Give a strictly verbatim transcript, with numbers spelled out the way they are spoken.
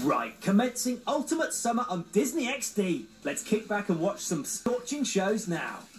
Right, commencing Ultimate Summer on Disney X D. Let's kick back and watch some scorching shows now.